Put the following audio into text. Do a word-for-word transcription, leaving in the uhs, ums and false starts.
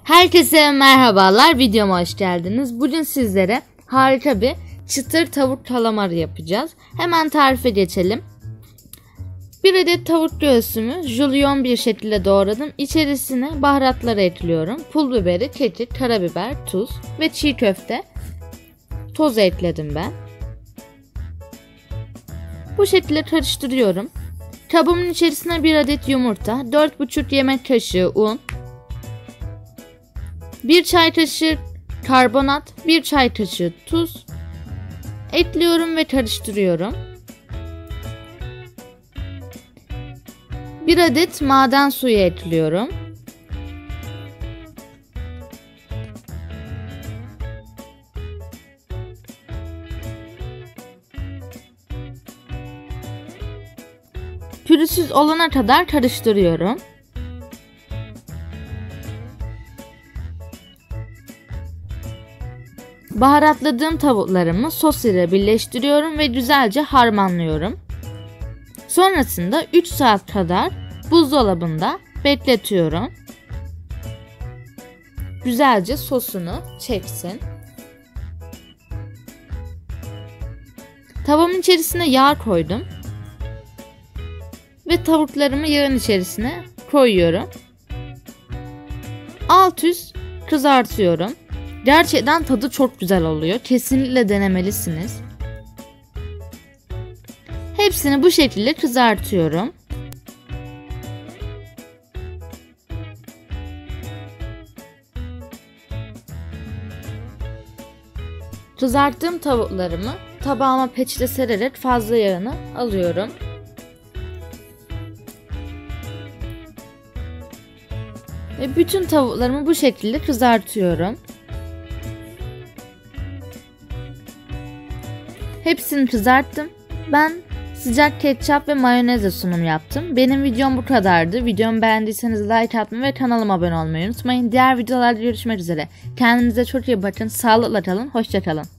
Herkese merhabalar, videoma hoş geldiniz. Bugün sizlere harika bir çıtır tavuk kalamarı yapacağız. Hemen tarife geçelim. Bir adet tavuk göğsümü jülyon bir şekilde doğradım. İçerisine baharatları ekliyorum. Pul biberi, kekik, karabiber, tuz ve çiğ köfte tozu ekledim ben. Bu şekilde karıştırıyorum. Kabımın içerisine bir adet yumurta, dört buçuk yemek kaşığı un, bir çay kaşığı karbonat, bir çay kaşığı tuz ekliyorum ve karıştırıyorum. Bir adet maden suyu ekliyorum. Pürüzsüz olana kadar karıştırıyorum. Baharatladığım tavuklarımı sos ile birleştiriyorum ve güzelce harmanlıyorum. Sonrasında üç saat kadar buzdolabında bekletiyorum. Güzelce sosunu çeksin. Tavamın içerisine yağ koydum. Ve tavuklarımı yağın içerisine koyuyorum. Alt üst kızartıyorum. Gerçekten tadı çok güzel oluyor. Kesinlikle denemelisiniz. Hepsini bu şekilde kızartıyorum. Kızarttığım tavuklarımı tabağıma peçete sererek fazla yağını alıyorum. Ve bütün tavuklarımı bu şekilde kızartıyorum. Hepsini kızarttım. Ben sıcak ketçap ve mayonezle sunum yaptım. Benim videom bu kadardı. Videomu beğendiyseniz like atmayı ve kanalıma abone olmayı unutmayın. Diğer videolarda görüşmek üzere. Kendinize çok iyi bakın. Sağlıkla kalın. Hoşça kalın.